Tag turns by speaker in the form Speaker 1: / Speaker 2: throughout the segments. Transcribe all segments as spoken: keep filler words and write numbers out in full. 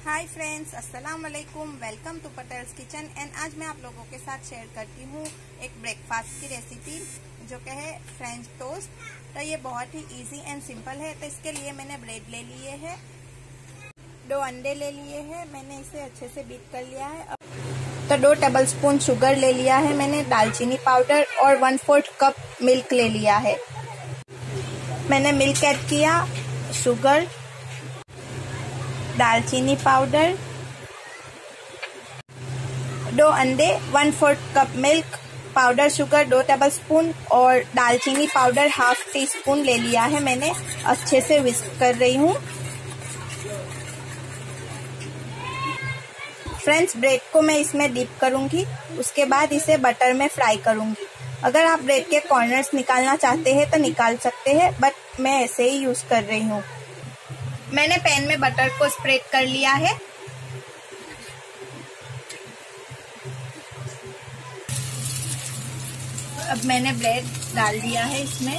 Speaker 1: हाय friends, अस्सलाम वालेकुम। Welcome to Patel's kitchen. And आज मैं आप लोगों के साथ शेयर करती हूँ एक ब्रेकफास्ट की रेसिपी जो कि है फ्रेंच टोस्ट। तो ये बहुत ही इजी एंड सिंपल है। तो इसके लिए मैंने ब्रेड ले लिए है, दो अंडे ले लिए हैं, मैंने इसे अच्छे से बीट कर लिया है। तो दो टेबल स्पून शुगर ले लिया है मैंने, दालचीनी पाउडर और वन फोर्थ कप मिल्क ले लिया है। मैंने मिल्क ऐड किया, शुगर, दालचीनी पाउडर, दो अंडे, one fourth cup milk, powder sugar दो टेबल स्पून और दालचीनी पाउडर हाफ टी स्पून ले लिया है मैंने। अच्छे से विस्क कर रही हूँ। फ्रेंड्स, ब्रेड को मैं इसमें डिप करूंगी, उसके बाद इसे बटर में फ्राई करूंगी। अगर आप ब्रेड के कॉर्नर्स निकालना चाहते हैं तो निकाल सकते हैं, बट मैं ऐसे ही यूज कर रही हूँ। मैंने पैन में बटर को स्प्रेड कर लिया है। अब मैंने ब्रेड डाल दिया है इसमें।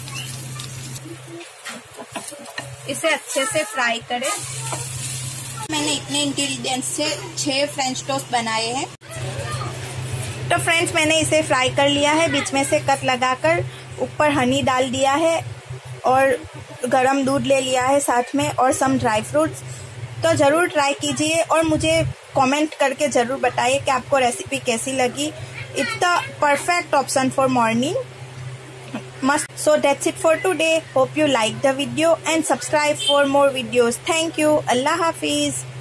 Speaker 1: इसे अच्छे से फ्राई करें। मैंने इतने इंग्रेडिएंट्स से छह फ्रेंच टोस्ट बनाए हैं। तो फ्रेंड्स, मैंने इसे फ्राई कर लिया है, बीच में से कट लगाकर ऊपर हनी डाल दिया है और गरम दूध ले लिया है साथ में और सम ड्राई फ्रूट्स। तो ज़रूर ट्राई कीजिए और मुझे कमेंट करके ज़रूर बताइए कि आपको रेसिपी कैसी लगी। It's the perfect option for morning must. So that's it for today. Hope you liked the video and subscribe for more videos. Thank you. Allah Hafiz.